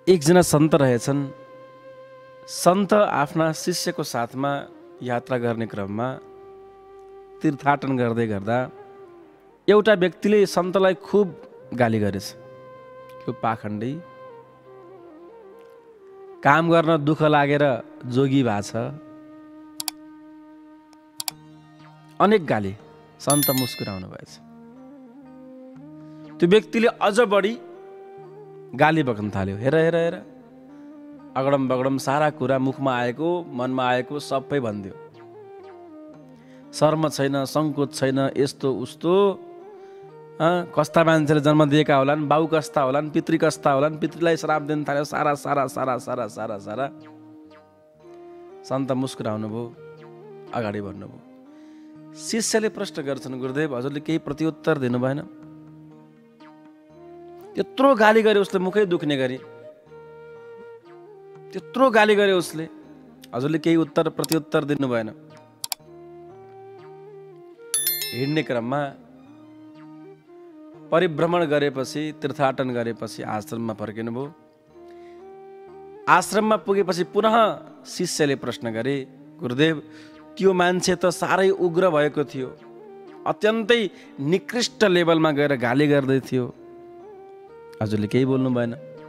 एकजना सन्त रहेछन्। सन्त आफ्ना शिष्यको साथमा यात्रा गर्ने क्रममा तीर्थाटन गर्दै गर्दा एउटा व्यक्तिले सन्तलाई खुब गाली गरेछ। यो पाखण्डी, काम गर्न दुःख लागेर जोगी भएको छ। अनेक गाली। सन्त मुस्कुराउनु भएछ। त्यो व्यक्तिले अझ बढी गाली बग्न थाल्यो। हेर हेर हेर, अगडम बगडम सारा कुरा मुखमा आएको मनमा आएको सबै भनिदियो। शर्म छैन, सङ्कोच छैन, यस्तो उस्तो। कस्ता मान्छेले जन्म दिएका होलान्, बाउ कस्ता होलान्, पितृ कस्ता होलान्, पितृलाई श्राप दिन थाल्यो। सारा सारा सारा सारा सारा सारा। सन्त मुस्कुराउनु भयो, अगाडि बढ्नुभयो। शिष्यले प्रश्न गर्छन्, गुरुदेव हजुरले केही प्रत्युत्तर दिनु भएन? त्यत्रो गाली गरे उसले, मुखै दुख्ने गरी त्यत्रो गाली गरे उसले, हजुरले केही प्रत्युत्तर दिनु भएन। हिँड्ने क्रममा परिभ्रमण गरेपछि, तीर्थाटन गरेपछि आश्रममा फर्किनुभयो। आश्रममा पुगेपछि पुनः शिष्यले प्रश्न गरे, गुरुदेव त्यो मान्छे त साह्रै उग्र भएको थियो, अत्यन्तै निकृष्ट लेभलमा गएर गाली गर्दै थियो, हजुरले केही बोल्नु भएन?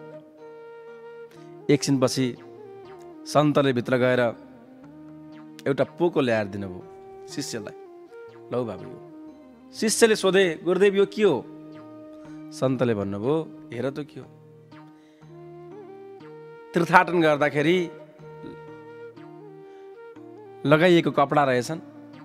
एकछिनपछि सन्तले भित्र गएर एउटा पोको ल्याएर दिनुभयो शिष्यलाई। लौ बाबु यो। शिष्यले सोधे, गुरुदेव यो के हो? सन्तले भन्नुभयो, हेर त के हो। तीर्थाटन गर्दाखेरि लगाइएको कपडा रहेछन्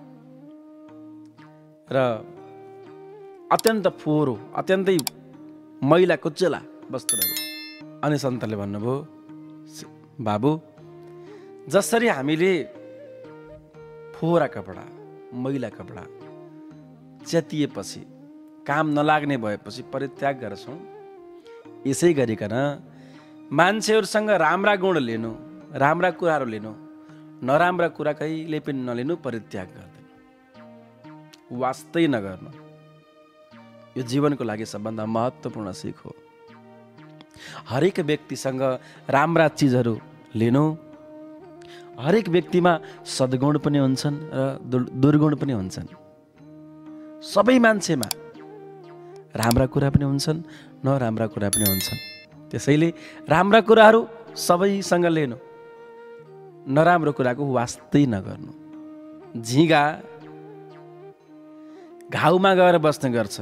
र अत्यन्त फोहोरो, अत्यन्तै मैला कुचेला वस्तुहरू। अनि सन्तले भन्नुभयो, बाबु जसरी हामीले फोहोरा कपडा, मैला कपडा च्यातिएपछि, काम नलाग्ने भएपछि परित्याग गर्छौँ, यसै गरिकन मान्छेहरूसँग राम्रा गुण लिनु, राम्रा कुराहरू लिनु, नराम्रा कुरा कहिले पनि नलिनु, परित्याग गर्दैन, वास्तै नगर्नु। यो जीवनको लागि सबभन्दा महत्त्वपूर्ण सिक हो। हरेक व्यक्तिसँग राम्रा चिजहरू लिनु। हरेक व्यक्तिमा सद्गुण पनि हुन्छन् र दुर्गुण पनि हुन्छन्। सबै मान्छेमा राम्रा कुरा पनि हुन्छन्, नराम्रा कुरा पनि हुन्छन्। त्यसैले राम्रा कुराहरू सबैसँग लिनु, नराम्रो कुराको वास्तै नगर्नु। झिँगा घाउमा गएर बस्ने गर्छ,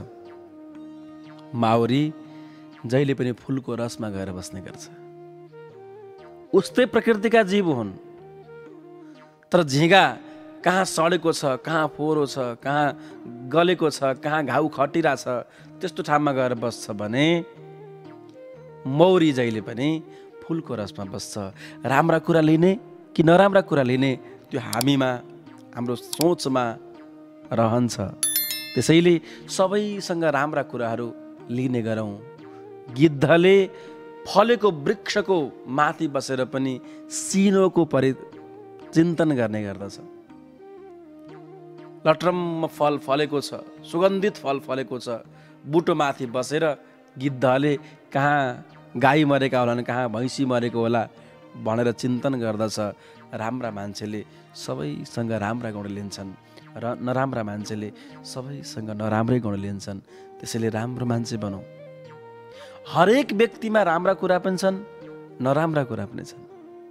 माउरी जहिले पनि फुलको रसमा गएर बस्ने गर्छ। उस्तै प्रकृतिका जीव हुन्। तर झिँगा कहाँ सडेको छ, कहाँ फोहोरो छ, कहाँ गलेको छ, कहाँ घाउ खटिरा छ, त्यस्तो ठाउँमा गएर बस्छ भने मौरी जहिले पनि फुलको रसमा बस्छ। राम्रा कुरा लिने कि नराम्रा कुरा लिने त्यो हामीमा, हाम्रो सोचमा रहन्छ। त्यसैले सबैसँग राम्रा कुराहरू लिने गरौँ। गिद्धले फलेको वृक्षको माथि बसेर पनि सिनोको चिन्तन गर्ने गर्दछ। लट्रम्म फल फलेको छ, सुगन्धित फल फलेको छ, बुटो माथि बसेर गिद्धले कहाँ गाई मरेका होलान्, कहाँ भैँसी मरेको होला भनेर चिन्तन गर्दछ। राम्रा मान्छेले सबैसँग राम्रा गुण लिन्छन् र नराम्रा मान्छेले सबैसँग नराम्रै गुण लिन्छन्। त्यसैले राम्रो मान्छे बनौँ। हरेक व्यक्तिमा राम्रा कुरा पनि छन्, नराम्रा कुरा पनि छन्।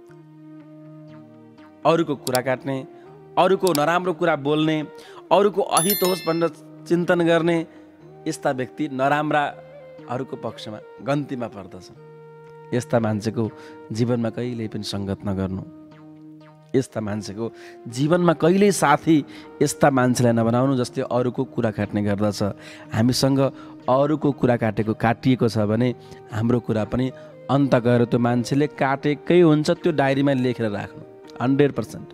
अरूको कुरा काट्ने, अरूको नराम्रो कुरा बोल्ने, अरूको अहित होस् भनेर चिन्तन गर्ने, यस्ता व्यक्ति नराम्राहरूको पक्षमा, गन्तीमा पर्दछ। यस्ता मान्छेको जीवनमा कहिल्यै पनि सङ्गत नगर्नु। यस्ता मान्छेको जीवनमा कहिल्यै साथी यस्ता मान्छेलाई नबनाउनु जसले अरूको कुरा काट्ने गर्दछ। हामीसँग अरूको कुरा काटिएको छ भने हाम्रो कुरा पनि अन्त गएर त्यो मान्छेले काटेकै हुन्छ, त्यो डायरीमा लेखेर राख्नु 100%।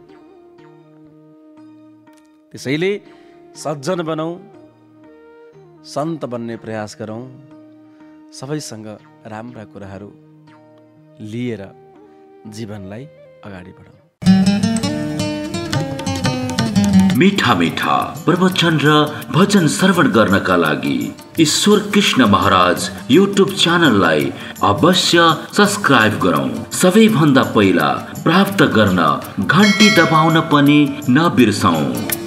त्यसैले सज्जन बनौँ, सन्त बन्ने प्रयास गरौँ, सबैसँग राम्रा कुराहरू लिएर जीवनलाई अगाडि बढाउँ। मीठा मीठा प्रवचन र भजन श्रवण गर्नका लागि ईश्वर कृष्ण महाराज युट्युब च्यानललाई अवश्य सब्स्क्राइब गरौँ। सबैभन्दा पहिला प्राप्त गर्न घण्टी दबाउन पनि नबिर्सौँ।